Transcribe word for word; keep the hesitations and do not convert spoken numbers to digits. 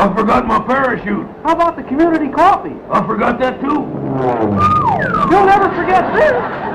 I forgot my parachute. How about the community coffee? I forgot that too. You'll never forget this.